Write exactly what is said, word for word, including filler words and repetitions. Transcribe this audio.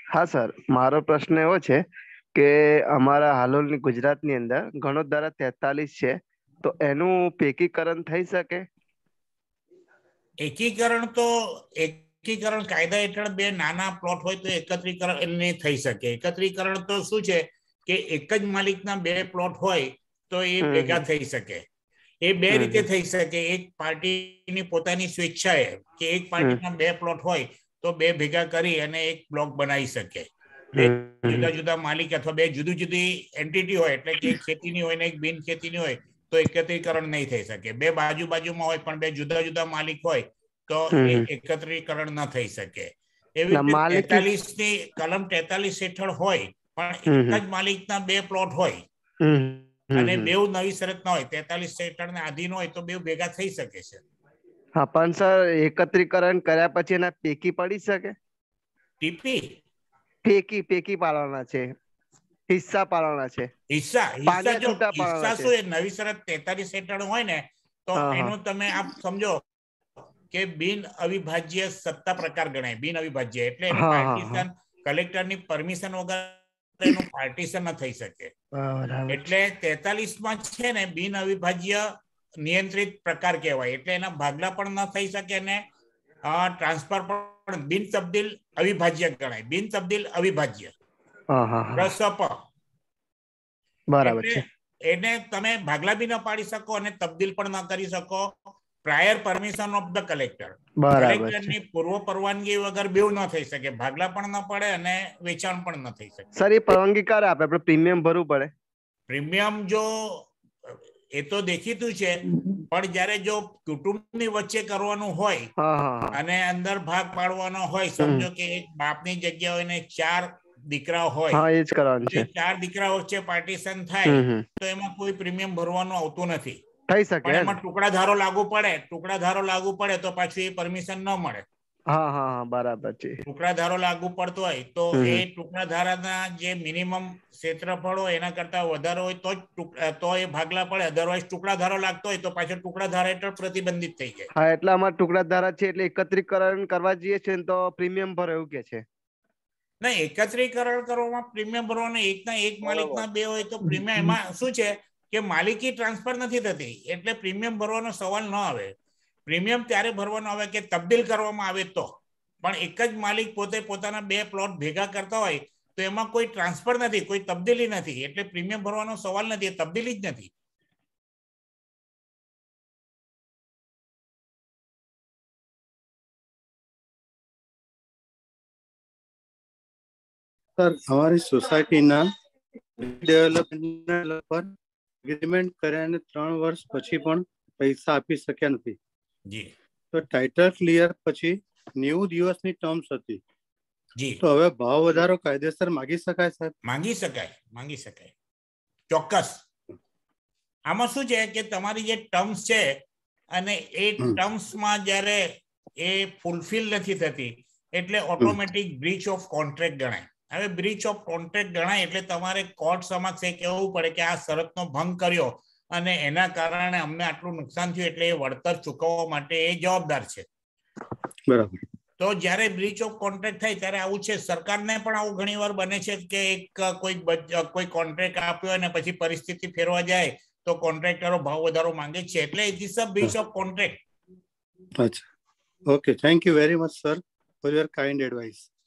હા સર, મારો પ્રશ્ન એવો છે કે અમારા હાલોલની ગુજરાતની અંદર ગણોત ધારા તેતાલીસ છે, તો એનું પેકીકરણ થઈ શકે? એકીકરણ તો એકીકરણ કાયદા હેઠળ બે નાના પ્લોટ હોય તો એકત્રીકરણ નહીં થઈ શકે. એકત્રીકરણ તો શું છે કે એક જ માલિકના બે પ્લોટ હોય તો એ હમ ભેગા હમ થઈ શકે. એ બે હમ રીતે હમ થઈ શકે. એક પાર્ટીની પોતાની સ્વેચ્છાએ કે એક હમ પાર્ટીના બે પ્લોટ હોય તો બે ભેગા કરી અને એક બ્લોક બનાવી શકે. બે હમ હમ જુદા જુદા માલિક અથવા બે જુદી જુદી એન્ટિટી હોય, એટલે કે એક ખેતીની હોય ને એક બિન ખેતીની હોય, તો એકત્રીકરણ નહીં થઈ શકે. બે બાજુ બાજુમાં હોય પણ બે જુદા જુદા માલિક હોય તો હમ એ હમ. એકત્રીકરણ ન થઈ શકે. એવી ના રીતે માલિકી. તેતાલીસ ની કલમ તેતાલીસ હેઠળ હોય પણ હમ એક હમ જ માલિકના બે પ્લોટ હોય હમ હમ અને હમ. બેઉ નવી શરત ના હોય, તેતાલીસ હેઠળના આધીન હોય તો બેઉ ભેગા થઈ શકે છે. હા પણ સર, એકત્રીકરણ કર્યા પછી એના પેકી પડી શકે? ટીપી પેકી પેકી પાડવાના છે, હિસ્સા પાડવાના છે, હિસ્સા હિસ્સા પાંજરા જો છૂટા હિસ્સા પાડવાના છે. શું એ નવી શરત તેતાલીસ હેઠળ હોય ને તો હા હા એનું તમે આપ સમજો કે બિન અવિભાજ્ય સત્તા પ્રકાર ગણાય. બિન અવિભાજ્ય એટલે એનું હા હા હા. પાર્ટીશન કલેક્ટરની પરમિશન વગર એનું પાર્ટીશન ન થઈ શકે. બરાબર છે. એટલે તેતાલીસ માં છે ને બિન અવિભાજ્ય નિયંત્રિત પ્રકાર કહેવાય. એટલે એના ભાગલા પણ ન થઈ શકે ને ટ્રાન્સફર પણ બિન તબદીલ અવિભાજ્ય ગણાય. બિન તબદીલ અવિભાજ્ય હા હા હા. રસપ બરાબર એટલે છે. એને તમે ભાગલા બી ન પાડી શકો અને તબદીલ પણ ન કરી શકો prior permission of the collector. બરાબર છે. કલેક્ટરની પૂર્વ પરવાનગી વગર બેઉ ન થઈ શકે. ભાગલા પણ ન પડે અને વેચાણ પણ ન થઈ શકે. સર, એ પરવાનગી ક્યારે આપે? આપણે પ્રીમિયમ ભરવું પડે? પ્રીમિયમ જો એ તો દેખીતું છે, પણ જયારે જો કુટુંબની વચ્ચે કરવાનું હોય હા હા હા. અને અંદર ભાગ પાડવાનો હોય, હમ. સમજો કે એક બાપની જગ્યા હોય ને ચાર દીકરા હોય, હા, એ જ કરવાનું તો છે. એ ચાર દીકરા વચ્ચે પાર્ટીશન થાય હમ હમ. તો એમાં કોઈ પ્રીમિયમ ભરવાનું આવતું નથી. થઈ શકે પણ હે ને? એમાં ટુકડા ધારો લાગુ પડે ટુકડા ધારો લાગુ પડે તો પાછું એ પરમિશન ન મળે. હા હા હા, બરાબર છે. ટુકડા ધારો લાગુ પડતો હોય તો હમ એ હમ. ટુકડા ધારાના જે મિનિમમ ક્ષેત્રફળ હોય એના કરતા વધારે હોય તો જ તો એ ભાગલા પડે. અધરવાઇઝ ટુકડા ધારો લાગતો હોય તો પાછળ ટુકડા ધારા હેઠળ પ્રતિબંધિત થઈ જાય. હા, એટલે અમારા ટુકડા ધારા છે, એટલે એકત્રીકરણ કરવા જઈએ છે ને તો પ્રીમિયમ ભરો એવું કે છે. ના, એકત્રીકરણ કરવામાં પ્રીમિયમ ભરવાનું એકના એક બરોબર. માલિકના બે હોય તો પ્રીમિયમ એમાં શું છે કે માલિકી ટ્રાન્સફર નથી થતી, એટલે પ્રીમિયમ ભરવાનો સવાલ ન આવે. પ્રીમિયમ ત્યારે ભરવાનો આવે કે તબદીલ કરવામાં આવે તો. પણ એક જ માલિક પોતે પોતાના બે પ્લોટ ભેગા કરતા હોય તો એમાં કોઈ ટ્રાન્સફર નથી, કોઈ તબદીલી નથી, એટલે પ્રીમિયમ ભરવાનો સવાલ નથી. એ તબદીલી જ નથી. સર, અમારી સોસાયટીના ડેવલપમેન્ટ પર એગ્રીમેન્ટ કર્યાને ત્રણ વર્ષ પછી પણ પૈસા આપી શક્યા નથી. જી તો ટાઇટલ ક્લિયર પછી નેવું દિવસની ટર્મ્સ હતી. જી તો હવે ભાવ વધારો કાયદેસર માગી શકાય સાહેબ? માંગી શકાય, માંગી શકાય, ચોક્કસ. આમાં શું છે કે તમારી જે ટર્મ્સ છે અને એ ટર્મ્સમાં જ્યારે એ ફૂલફિલ નથી થતી એટલે ઓટોમેટિક બ્રીચ ઓફ કોન્ટ્રાક્ટ ગણાય. હવે બ્રીચ ઓફ કોન્ટ્રાક્ટ ગણાય એટલે તમારે કોર્ટ સમક્ષ એ કહેવું પડે કે આ શરતનો ભંગ કર્યો અને એના કારણે અમને આટલું નુકસાન થયું એટલે એ વળતર ચૂકવવા માટે એ જવાબદાર છે. બરાબર. તો જ્યારે બ્રીચ ઓફ કોન્ટ્રાક્ટ થાય ત્યારે આવું છે. સરકારને પણ આવું ઘણીવાર બને છે કે એક કોઈ કોઈ કોન્ટ્રાક્ટ આપ્યો અને પછી પરિસ્થિતિ ફેરવા જાય તો કોન્ટ્રાક્ટરો ભાવ વધારો માંગે છે. એટલે it is a breach of contract. અચ્છા, okay. Thank you very much sir for your kind advice.